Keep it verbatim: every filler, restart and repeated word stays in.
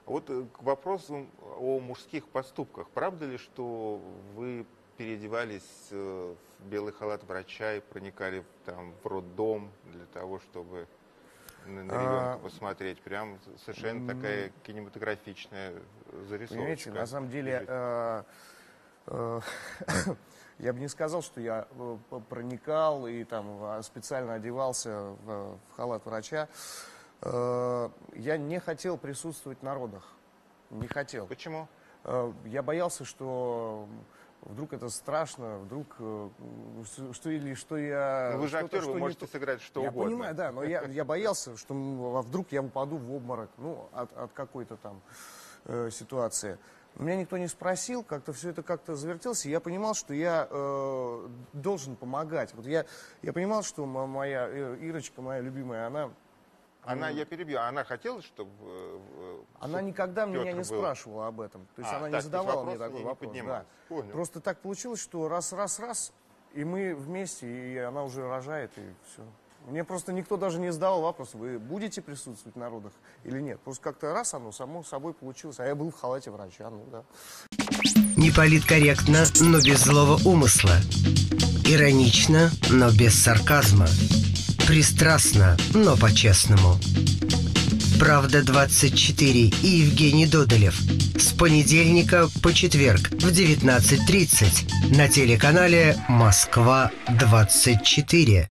Вот э, к вопросу о мужских поступках. Правда ли, что вы переодевались э, в белый халат врача и проникали в, там, в роддом для того, чтобы на, на ребенка А, посмотреть? Прям совершенно такая кинематографичная зарисовочка. Понимаете, на самом деле, лежит. э, э, я бы не сказал, что я э, п- проникал и там а, специально одевался в, в халат врача. Э, я не хотел присутствовать на родах. Не хотел. Почему? Э, я боялся, что вдруг это страшно, вдруг э, что, что или что я... Ну, вы же что-то, актер, что вы не можете то. сыграть что Я угодно. понимаю, да, но я, я боялся, что м, а вдруг я упаду в обморок, ну, от, от какой-то там э, ситуации. Меня никто не спросил, как-то все это как-то завертелось, и я понимал, что я э, должен помогать. Вот я, я понимал, что мо- моя э, Ирочка, моя любимая, она... Она, я перебью, она хотела, чтобы... э, э, Она чтоб никогда меня Петр не был? спрашивала об этом. То есть А, она так, не то есть задавала мне вопрос такой не вопрос. Да. поднимался. Понял. Просто так получилось, что раз-раз-раз, и мы вместе, и она уже рожает, и все. Мне просто никто даже не задавал вопрос, вы будете присутствовать на родах или нет. Просто как-то раз оно само собой получилось. А я был в халате врача, ну да. Не политкорректно, но без злого умысла. Иронично, но без сарказма. Пристрастно, но по-честному. Правда двадцать четыре и Евгений Додолев. С понедельника по четверг в девятнадцать тридцать на телеканале Москва двадцать четыре.